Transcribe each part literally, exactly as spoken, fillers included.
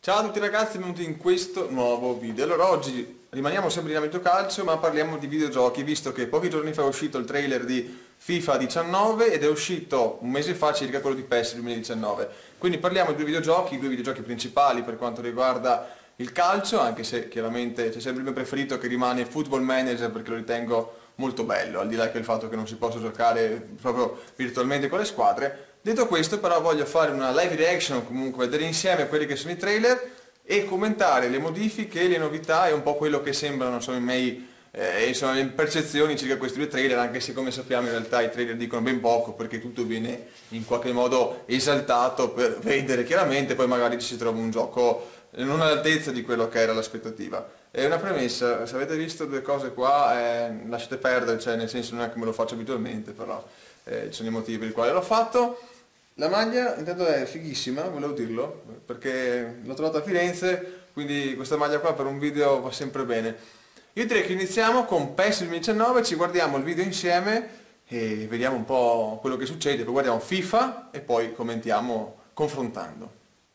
Ciao a tutti ragazzi, benvenuti in questo nuovo video. Allora oggi rimaniamo sempre in ambito calcio, ma parliamo di videogiochi, visto che pochi giorni fa è uscito il trailer di FIFA diciannove ed è uscito un mese fa circa quello di PES duemiladiciannove. Quindi parliamo di due videogiochi, i due videogiochi principali per quanto riguarda il calcio, anche se chiaramente c'è sempre il mio preferito che rimane Football Manager, perché lo ritengo molto bello, al di là che il fatto che non si possa giocare proprio virtualmente con le squadre. Detto questo però voglio fare una live reaction, comunque vedere insieme quelli che sono i trailer e commentare le modifiche, le novità e un po' quello che sembrano sono i miei eh, sono le percezioni circa questi due trailer, anche se come sappiamo in realtà i trailer dicono ben poco perché tutto viene in qualche modo esaltato per vendere chiaramente, poi magari ci si trova un gioco non all'altezza di quello che era l'aspettativa. È una premessa, se avete visto due cose qua eh, lasciate perdere, cioè nel senso non è che me lo faccio abitualmente, però eh, ci sono i motivi per i quali l'ho fatto. La maglia intanto è fighissima, volevo dirlo, perché l'ho trovata a Firenze, quindi questa maglia qua per un video va sempre bene. Io direi che iniziamo con PES duemiladiciannove, ci guardiamo il video insieme e vediamo un po' quello che succede, poi guardiamo FIFA e poi commentiamo confrontando.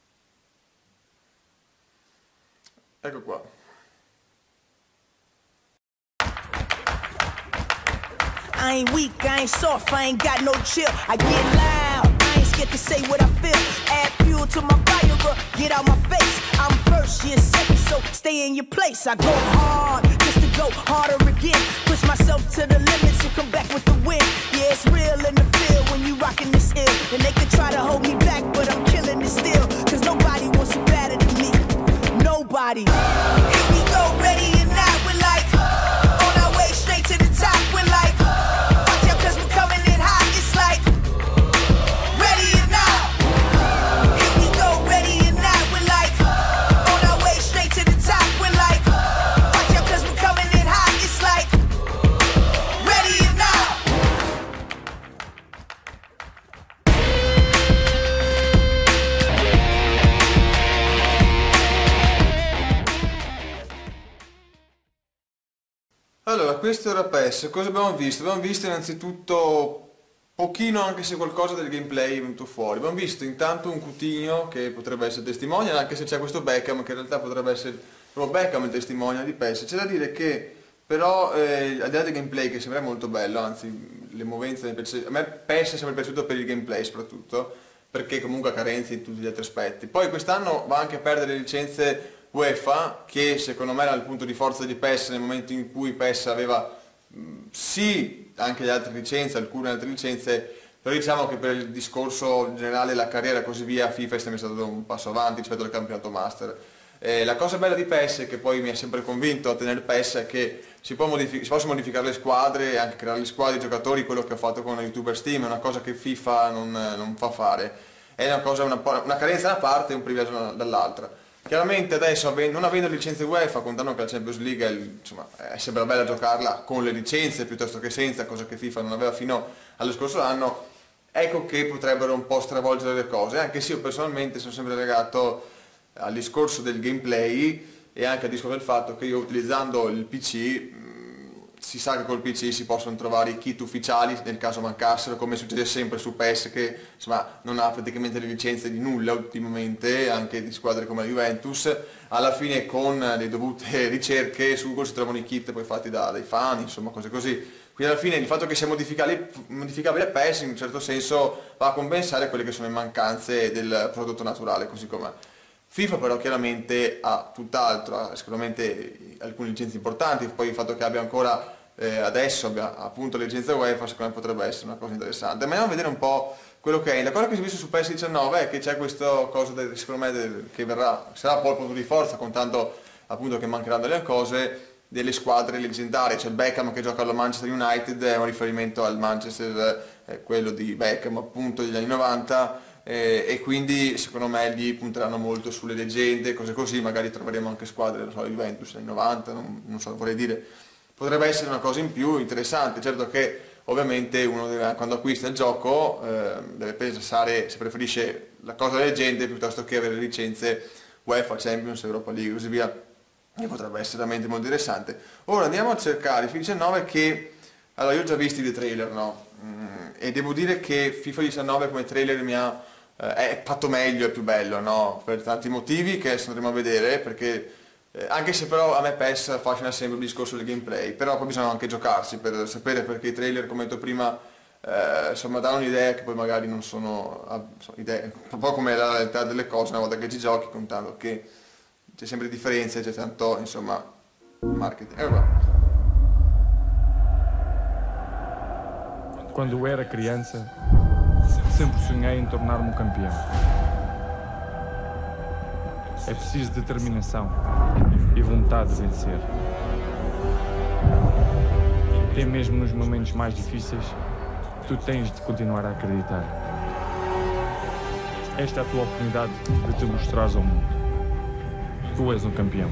Ecco qua. I ain't weak, I ain't soft, I ain't got no chill. I get loud, I ain't scared to say what I feel. Add fuel to my fire, get out my face. I'm first, you're second, so stay in your place. I go hard, just to go harder again. Push myself to the limits and come back with the win. Yeah, it's real in the field when you rockin' this ill. And they can try to hold me back, but I'm killing it still. Cause nobody wants it better than me. Nobody. Here we go, ready or not, we're like on our way straight to the top, we're like watch out cause we're coming in hot, it's like ready or not. Here we go, ready or not, we're like on our way straight to the top, we're like watch out cause we're coming in hot, it's like ready or not. Allora, questo era PES, cosa abbiamo visto? Abbiamo visto innanzitutto pochino, anche se qualcosa del gameplay è venuto fuori. Abbiamo visto intanto un Coutinho che potrebbe essere testimonial, anche se c'è questo Beckham che in realtà potrebbe essere proprio Beckham il testimonial di PES. C'è da dire che però eh, al di là del gameplay, che sembra molto bello, anzi le movenze mi piace, a me PES è sempre piaciuto per il gameplay soprattutto, perché comunque ha carenze in tutti gli altri aspetti. Poi quest'anno va anche a perdere le licenze UEFA, che secondo me era il punto di forza di PES nel momento in cui PES aveva mh, sì anche le altre licenze, alcune altre licenze, però diciamo che per il discorso generale della carriera e così via FIFA è sempre stato un passo avanti rispetto al campionato Master. Eh, la cosa bella di PES, che poi mi ha sempre convinto a tenere PES, è che si, può si possono modificare le squadre e anche creare le squadre, i giocatori, quello che ho fatto con YouTuber Steam, è una cosa che FIFA non, non fa fare, è una, cosa, una, una carenza da una parte e un privilegio dall'altra. Chiaramente adesso, non avendo licenze UEFA, contando che la Champions League è, insomma, è sempre bella giocarla con le licenze piuttosto che senza, cosa che FIFA non aveva fino allo scorso anno, ecco che potrebbero un po' stravolgere le cose, anche se io personalmente sono sempre legato al discorso del gameplay e anche al discorso del fatto che io utilizzando il P C, si sa che col P C si possono trovare i kit ufficiali nel caso mancassero, come succede sempre su PES, che insomma non ha praticamente le licenze di nulla ultimamente, anche di squadre come la Juventus. Alla fine con le dovute ricerche su Google si trovano i kit poi fatti da, dai fan, insomma cose così. Quindi alla fine il fatto che sia modificabile, modificabile PES in un certo senso va a compensare quelle che sono le mancanze del prodotto naturale così com'è. FIFA però chiaramente ha tutt'altro, ha sicuramente alcune licenze importanti, poi il fatto che abbia ancora eh, adesso abbia appunto le licenze UEFA secondo me potrebbe essere una cosa interessante. Ma andiamo a vedere un po' quello che è. La cosa che si è visto su PES diciannove è che c'è questa cosa del, secondo me del, che verrà, sarà poi il punto di forza, contando appunto che mancheranno delle cose, delle squadre leggendarie. C'è Beckham che gioca alla Manchester United, è un riferimento al Manchester, eh, quello di Beckham appunto degli anni novanta, Eh, e quindi secondo me lì punteranno molto sulle leggende, cose così, magari troveremo anche squadre, non so, Juventus nei novanta, non, non so, vorrei dire, potrebbe essere una cosa in più interessante. Certo che ovviamente uno deve, quando acquista il gioco eh, deve pensare se preferisce la cosa leggende piuttosto che avere licenze UEFA, Champions, Europa League e così via, che potrebbe essere veramente molto interessante. Ora andiamo a cercare FIFA diciannove, che allora io ho già visti dei trailer, no? Mm, e devo dire che FIFA diciannove come trailer mi ha eh, è fatto meglio, è più bello, no? Per tanti motivi che adesso andremo a vedere, perché eh, anche se però a me PES affascina sempre il discorso del gameplay, però poi bisogna anche giocarsi per sapere, perché i trailer, come ho detto prima, eh, insomma danno un'idea che poi magari non sono, ah, sono idee, un po' come la realtà delle cose una volta che ci giochi, contando che c'è sempre differenze, c'è tanto, insomma, marketing. E allora. Quando eu era criança, sempre sonhei em tornar-me um campeão. É preciso determinação e vontade de vencer. Até mesmo nos momentos mais difíceis, tu tens de continuar a acreditar. Esta é a tua oportunidade de te mostrares ao mundo. Tu és um campeão.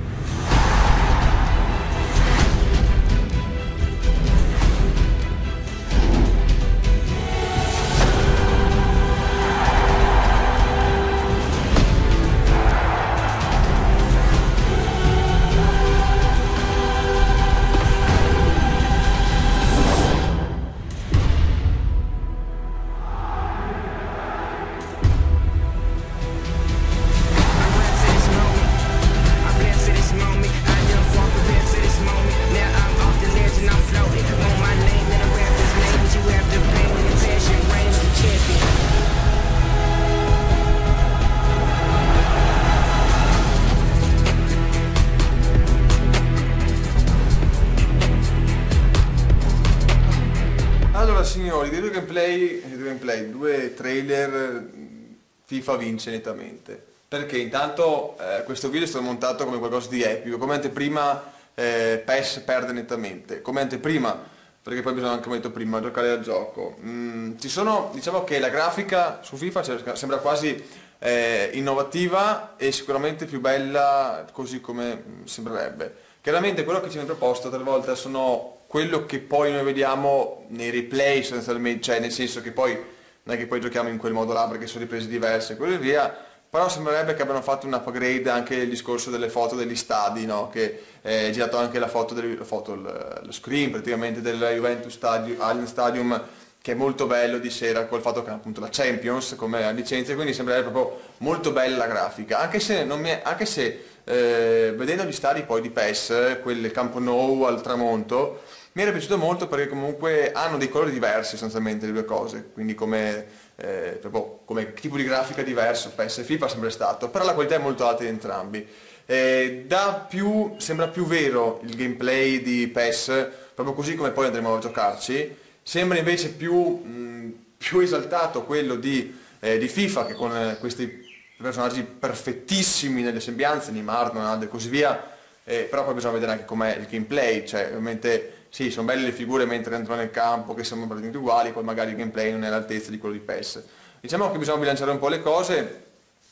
Signori, dei due gameplay, dei due gameplay, due trailer, FIFA vince nettamente. Perché intanto eh, questo video è stato montato come qualcosa di epico, come anteprima eh, PES perde nettamente, come anteprima, perché poi bisogna, anche come detto prima, giocare al gioco. Mm, ci sono, diciamo che la grafica su FIFA cioè, sembra quasi eh, innovativa e sicuramente più bella così come sembrerebbe. Chiaramente quello che ci viene proposto talvolta sono quello che poi noi vediamo nei replay sostanzialmente, cioè nel senso che poi non è che poi giochiamo in quel modo là perché sono riprese diverse e così via, però sembrerebbe che abbiano fatto un upgrade anche il discorso delle foto degli stadi, no? Che è girato anche la foto, del, la foto il, lo screen praticamente del Juventus Stadium, Allianz Stadium, che è molto bello di sera, col fatto che è appunto la Champions come licenza, quindi sembrerebbe proprio molto bella la grafica, anche se, non mi è, anche se eh, vedendo gli stadi poi di PES, quel Campo Nou al tramonto, mi era piaciuto molto perché comunque hanno dei colori diversi sostanzialmente le due cose, quindi come, eh, proprio, come tipo di grafica diverso, PES e FIFA è sempre stato, però la qualità è molto alta di entrambi. Eh, da più, sembra più vero il gameplay di PES, proprio così come poi andremo a giocarci, sembra invece più, mh, più esaltato quello di, eh, di FIFA, che con eh, questi personaggi perfettissimi nelle sembianze, Neymar, Ronaldo e così via, eh, però poi bisogna vedere anche com'è il gameplay, cioè ovviamente sì, sono belle le figure mentre entrano nel campo che sembrano praticamente uguali, poi magari il gameplay non è all'altezza di quello di PES. Diciamo che bisogna bilanciare un po' le cose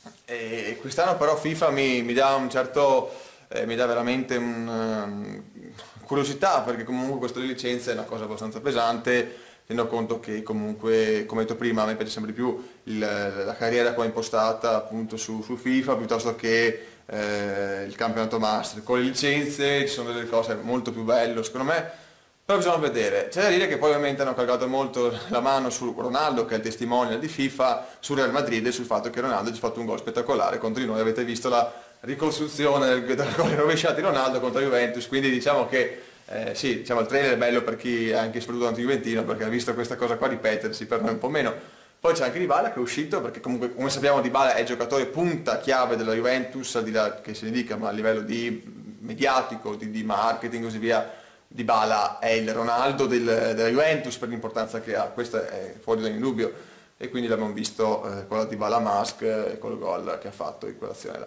e quest'anno però FIFA mi, mi dà un certo, eh, mi dà veramente un, um, curiosità, perché comunque questa licenza è una cosa abbastanza pesante, tenendo conto che comunque, come detto prima, a me piace sempre di più il, la carriera come impostata appunto su, su FIFA piuttosto che eh, il campionato master. Con le licenze ci sono delle cose molto più belle secondo me. Però bisogna vedere, c'è da dire che poi ovviamente hanno cagato molto la mano su Ronaldo, che è il testimonial di FIFA, su Real Madrid e sul fatto che Ronaldo ci ha fatto un gol spettacolare contro di noi, avete visto la ricostruzione del, del gol rovesciato di Ronaldo contro Juventus, quindi diciamo che eh, sì, diciamo il trailer è bello per chi è anche soprattutto anti-juventino, perché ha visto questa cosa qua ripetersi per noi un po' meno. Poi c'è anche Dybala che è uscito, perché comunque come sappiamo Dybala è il giocatore punta chiave della Juventus, al di là che se ne dica, ma a livello di mediatico, di, di marketing e così via, Dybala è il Ronaldo del, della Juventus per l'importanza che ha, questo è fuori da ogni dubbio, e quindi l'abbiamo visto eh, con la Dybala Mask e col gol che ha fatto in quell'azione là.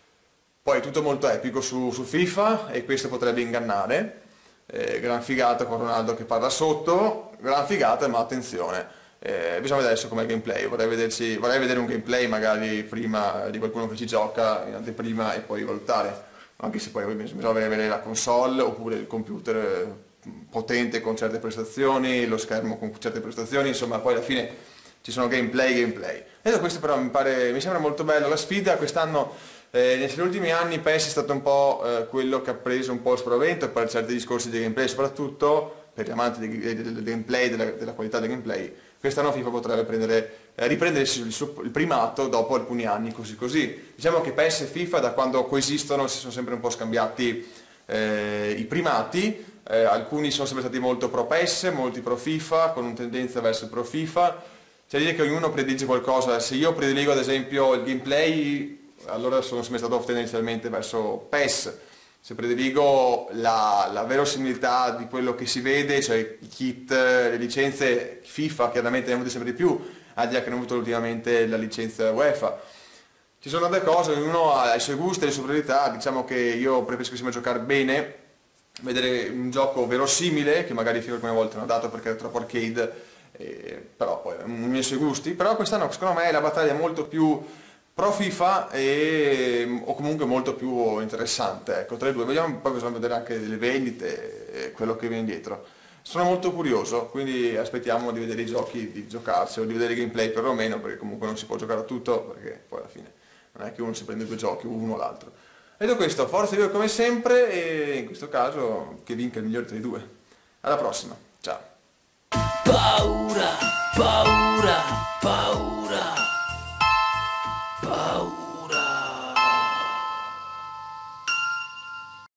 Poi tutto molto epico su, su FIFA e questo potrebbe ingannare, eh, gran figata con Ronaldo che parla sotto, gran figata ma attenzione, eh, bisogna vedere adesso com'è il gameplay, vorrei, vederci, vorrei vedere un gameplay magari prima di qualcuno che ci gioca in anteprima e poi valutare. Anche se poi bisogna avere la console oppure il computer potente con certe prestazioni, lo schermo con certe prestazioni, insomma poi alla fine ci sono gameplay gameplay. E questo però mi, pare, mi sembra molto bello la sfida. Quest'anno, eh, negli ultimi anni PES è stato un po' eh, quello che ha preso un po' il sprovento per certi discorsi di gameplay, soprattutto per gli amanti del, del, del gameplay, della, della qualità del gameplay, quest'anno FIFA potrebbe prendere, eh, riprendersi il, suo, il primato dopo alcuni anni così così. Diciamo che P E S e FIFA da quando coesistono si sono sempre un po' scambiati eh, i primati, eh, alcuni sono sempre stati molto pro P E S, molti pro FIFA, con una tendenza verso il pro FIFA. C'è da dire che ognuno predilige qualcosa, se io prediligo ad esempio il gameplay, allora sono sempre stato tendenzialmente verso P E S. Se prediligo la, la verosimilità di quello che si vede, cioè i kit, le licenze FIFA chiaramente ne hanno avute sempre di più, anche che hanno avuto ultimamente la licenza UEFA. Ci sono tante cose, ognuno ha i suoi gusti e le sue priorità, diciamo che io preferisco sempre giocare bene, vedere un gioco verosimile, che magari FIFA alcune volte non ha dato perché è troppo arcade, eh, però poi ognuno ha i suoi gusti, però quest'anno secondo me la battaglia è molto più pro FIFA e, o comunque molto più interessante, ecco, tra i due. Vediamo, poi bisogna vedere anche le vendite e quello che viene dietro. Sono molto curioso, quindi aspettiamo di vedere i giochi, di giocarsi o di vedere i gameplay perlomeno, perché comunque non si può giocare a tutto, perché poi alla fine non è che uno si prende due giochi, uno o l'altro. Detto questo, forza Dio come sempre e in questo caso che vinca il migliore tra i due. Alla prossima, ciao! Paura, paura.